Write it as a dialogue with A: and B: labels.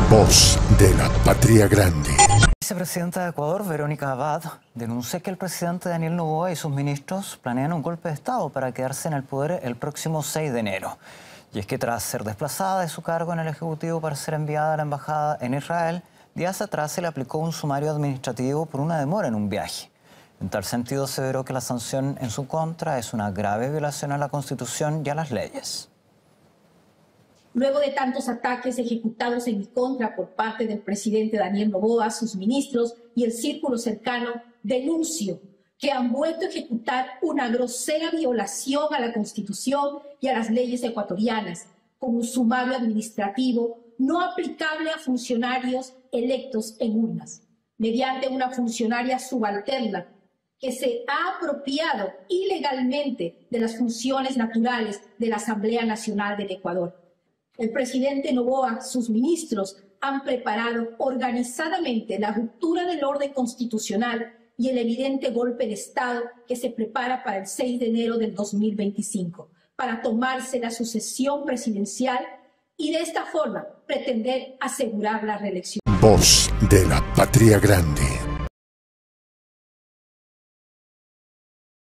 A: Voz de la Patria Grande.
B: La vicepresidenta de Ecuador, Verónica Abad, denunció que el presidente Daniel Noboa y sus ministros planean un golpe de Estado para quedarse en el poder el próximo 6 de enero. Y es que tras ser desplazada de su cargo en el Ejecutivo para ser enviada a la embajada en Israel, días atrás se le aplicó un sumario administrativo por una demora en un viaje. En tal sentido, aseveró que la sanción en su contra es una grave violación a la Constitución y a las leyes.
C: Luego de tantos ataques ejecutados en mi contra por parte del presidente Daniel Noboa, sus ministros y el círculo cercano, denuncio que han vuelto a ejecutar una grosera violación a la Constitución y a las leyes ecuatorianas, con un sumario administrativo no aplicable a funcionarios electos en urnas, mediante una funcionaria subalterna que se ha apropiado ilegalmente de las funciones naturales de la Asamblea Nacional del Ecuador. El presidente Noboa, sus ministros, han preparado organizadamente la ruptura del orden constitucional y el evidente golpe de Estado que se prepara para el 6 de enero del 2025, para tomarse la sucesión presidencial y de esta forma pretender asegurar la reelección.
A: Voz de la Patria Grande.